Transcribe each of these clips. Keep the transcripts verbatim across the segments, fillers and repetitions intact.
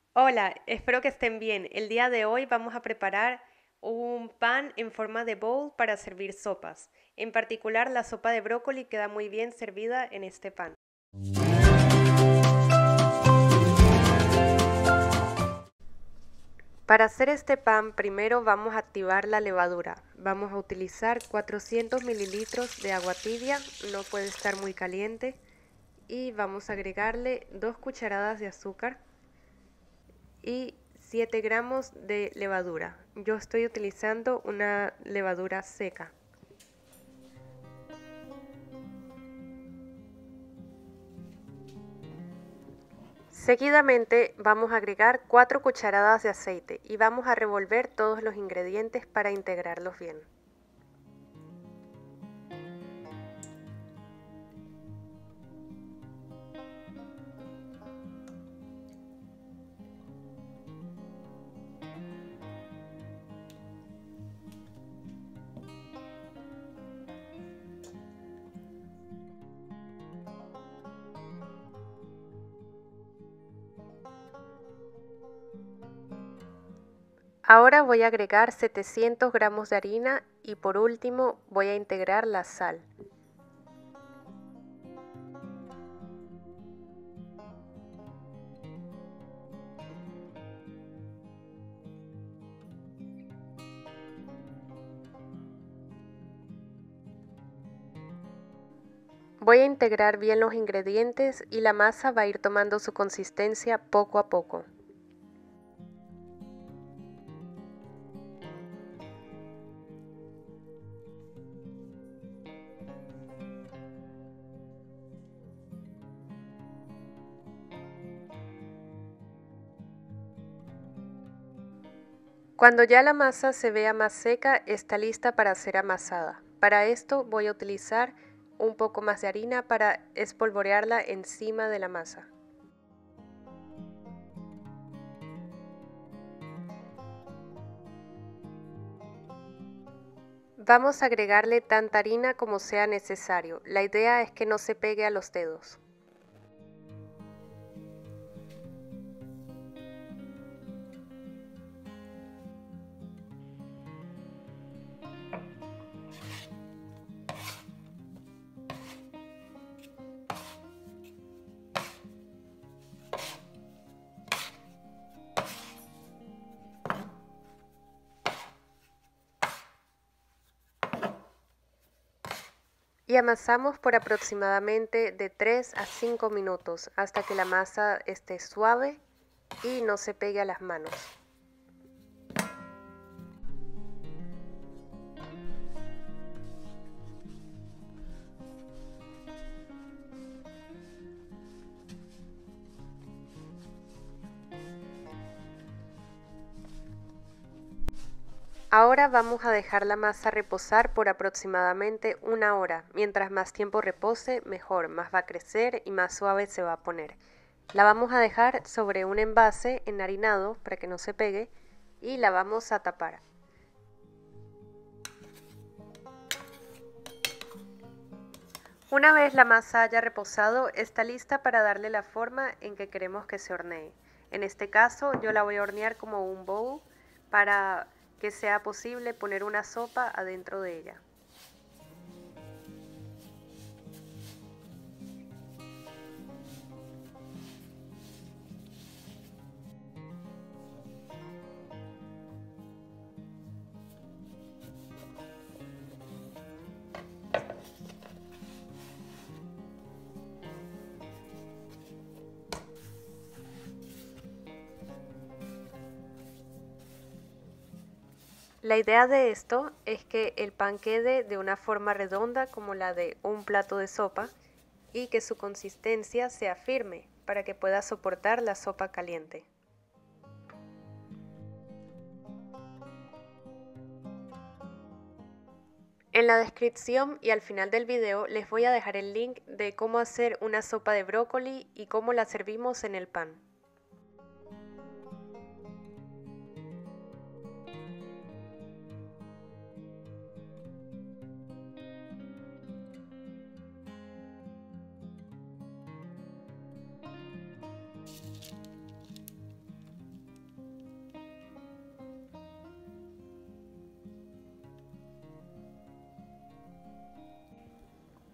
Hola, espero que estén bien. El día de hoy vamos a preparar un pan en forma de bowl para servir sopas. En particular, la sopa de brócoli queda muy bien servida en este pan. Para hacer este pan, primero vamos a activar la levadura. Vamos a utilizar cuatrocientos mililitros de agua tibia, no puede estar muy caliente, y vamos a agregarle dos cucharadas de azúcar y siete gramos de levadura. Yo estoy utilizando una levadura seca. Seguidamente vamos a agregar cuatro cucharadas de aceite y vamos a revolver todos los ingredientes para integrarlos bien. Ahora voy a agregar setecientos gramos de harina y por último voy a integrar la sal. Voy a integrar bien los ingredientes y la masa va a ir tomando su consistencia poco a poco. Cuando ya la masa se vea más seca, está lista para ser amasada. Para esto voy a utilizar un poco más de harina para espolvorearla encima de la masa. Vamos a agregarle tanta harina como sea necesario. La idea es que no se pegue a los dedos. Y amasamos por aproximadamente de tres a cinco minutos hasta que la masa esté suave y no se pegue a las manos. Ahora vamos a dejar la masa reposar por aproximadamente una hora. Mientras más tiempo repose, mejor, más va a crecer y más suave se va a poner. La vamos a dejar sobre un envase enharinado para que no se pegue y la vamos a tapar. Una vez la masa haya reposado, está lista para darle la forma en que queremos que se hornee. En este caso, yo la voy a hornear como un bowl para que sea posible poner una sopa adentro de ella. La idea de esto es que el pan quede de una forma redonda como la de un plato de sopa y que su consistencia sea firme para que pueda soportar la sopa caliente. En la descripción y al final del video les voy a dejar el link de cómo hacer una sopa de brócoli y cómo la servimos en el pan.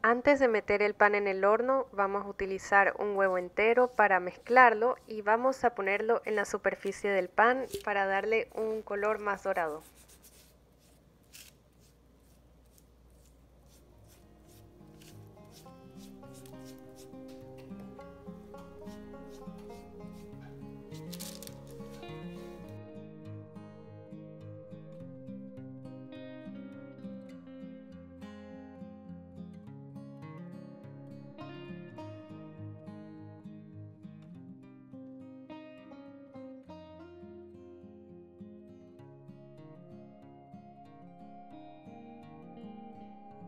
Antes de meter el pan en el horno, vamos a utilizar un huevo entero para mezclarlo y vamos a ponerlo en la superficie del pan para darle un color más dorado.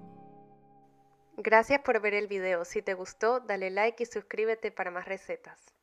Gracias por ver el video. Si te gustó, dale like y suscríbete para más recetas.